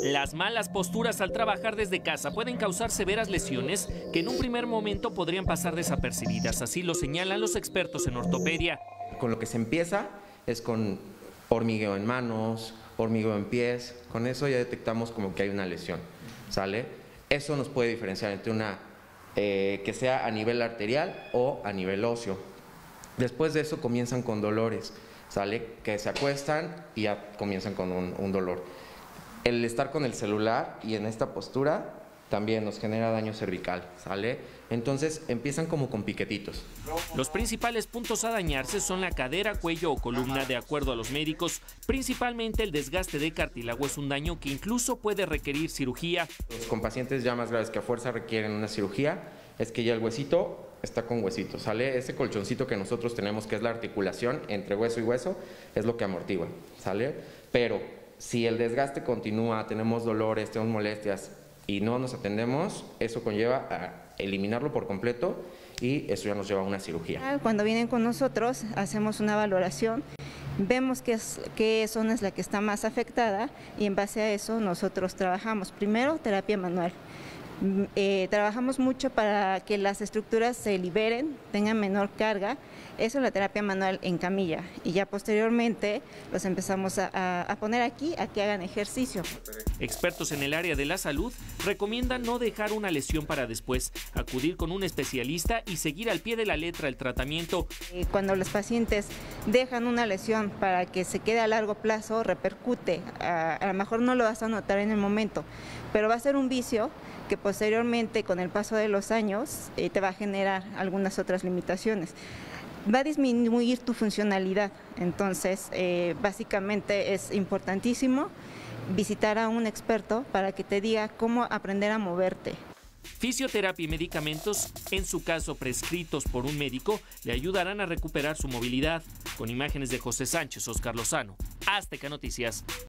Las malas posturas al trabajar desde casa pueden causar severas lesiones que en un primer momento podrían pasar desapercibidas. Así lo señalan los expertos en ortopedia. Con lo que se empieza es con hormigueo en manos, hormigueo en pies. Con eso ya detectamos como que hay una lesión, ¿sale? Eso nos puede diferenciar entre una que sea a nivel arterial o a nivel óseo. Después de eso comienzan con dolores, ¿sale? Que se acuestan y ya comienzan con un dolor. El estar con el celular y en esta postura también nos genera daño cervical, ¿sale? Entonces empiezan como con piquetitos. Los principales puntos a dañarse son la cadera, cuello o columna. De acuerdo a los médicos, principalmente el desgaste de cartílago es un daño que incluso puede requerir cirugía. Con pacientes ya más graves que a fuerza requieren una cirugía, es que ya el huesito está con huesito, ¿sale? Ese colchoncito que nosotros tenemos, que es la articulación entre hueso y hueso, es lo que amortigua, ¿sale? Pero si el desgaste continúa, tenemos dolores, tenemos molestias y no nos atendemos, eso conlleva a eliminarlo por completo y eso ya nos lleva a una cirugía. Cuando vienen con nosotros hacemos una valoración, vemos qué zona es la que está más afectada y en base a eso nosotros trabajamos. Primero, terapia manual. Trabajamos mucho para que las estructuras se liberen, tengan menor carga. Eso es la terapia manual en camilla y ya posteriormente los empezamos a poner aquí a que hagan ejercicio. Expertos en el área de la salud recomiendan no dejar una lesión para después, acudir con un especialista y seguir al pie de la letra el tratamiento. Cuando los pacientes dejan una lesión para que se quede a largo plazo, repercute. A lo mejor no lo vas a notar en el momento, pero va a ser un vicio que posteriormente con el paso de los años te va a generar algunas otras limitaciones. Va a disminuir tu funcionalidad, entonces básicamente es importantísimo visitar a un experto para que te diga cómo aprender a moverte. Fisioterapia y medicamentos, en su caso prescritos por un médico, le ayudarán a recuperar su movilidad. Con imágenes de José Sánchez, Oscar Lozano, Azteca Noticias.